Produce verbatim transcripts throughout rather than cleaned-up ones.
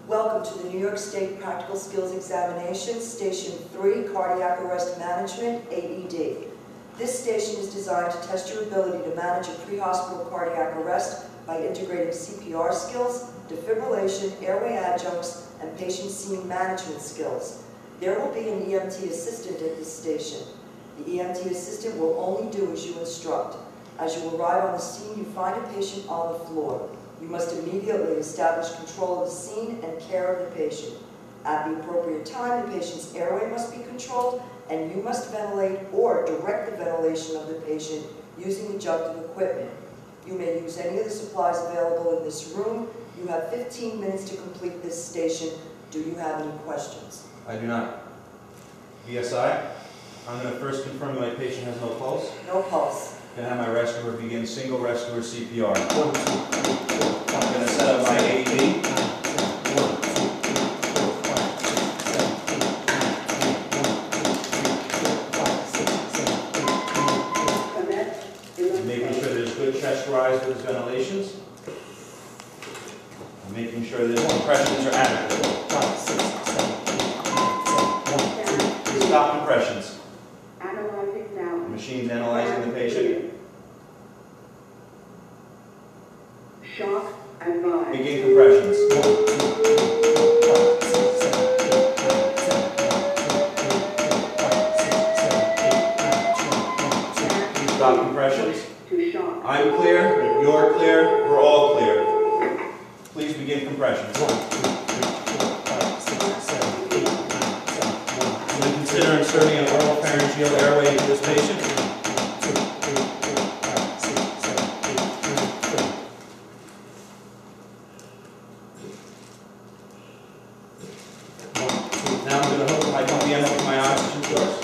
Welcome to the New York State Practical Skills Examination, Station three, Cardiac Arrest Management, A E D. This station is designed to test your ability to manage a pre-hospital cardiac arrest by integrating C P R skills, defibrillation, airway adjuncts, and patient scene management skills. There will be an E M T assistant at this station. The E M T assistant will only do as you instruct. As you arrive on the scene, you find a patient on the floor. You must immediately establish control of the scene and care of the patient. At the appropriate time, the patient's airway must be controlled, and you must ventilate or direct the ventilation of the patient using adjunctive equipment. You may use any of the supplies available in this room. You have fifteen minutes to complete this station. Do you have any questions? I do not. B S I, I'm going to first confirm my patient has no pulse. No pulse. Can I have my rescuer begin single rescuer C P R? One, two, three, four, five, I'm going to set up my A E D. Making sure there's good chest rise with his ventilations. I'm making sure that his compressions are adequate. Five, six, seven, eight, nine, ten. Stop compressions. Analyzing now. The machine's analyzing the patient. Shock advised. Begin compressions. One, two, three, four, five, six, seven, eight, nine, ten. Stop compressions. To shock. I'm clear, you're clear, we're all clear. Please begin compressions. One, two, three, four, five, six, seven, eight, nine, ten. Will you consider inserting an oral pharyngeal airway into this patient? Two, three, four, five, six, seven, eight, nine, ten. One, two, Now I'm going to hook my D B M up to my oxygen source.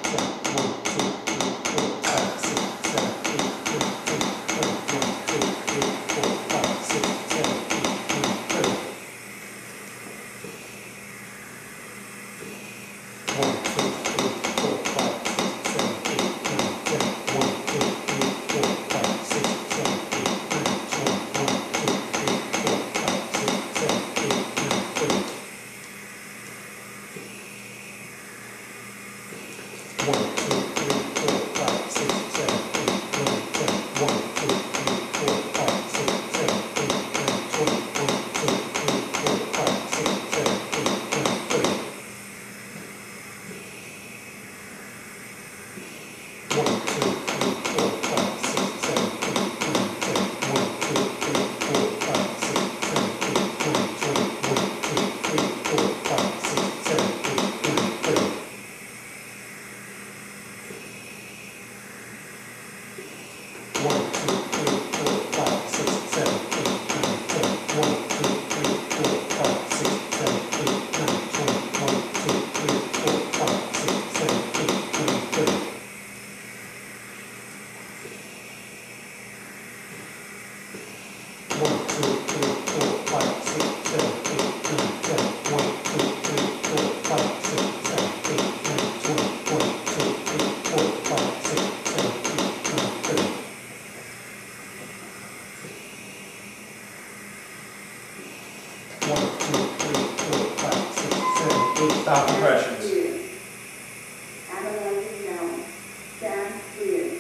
Stop compressions. Analyzing now. Stand clear.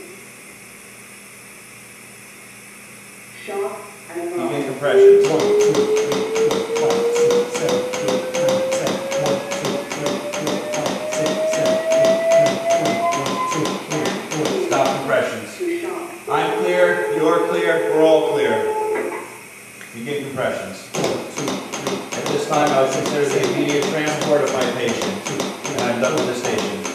Shock advised. Begin compressions. One, two, three, four, five, six, seven, eight, nine, ten. One, two, three, four, five, six, seven, eight, nine, ten. One, two, three, four. Stop compressions. To shock. I'm clear, you're clear, we're all clear. Begin compressions. At this time, I would consider the immediate transport of my patient, and I'm done with the station.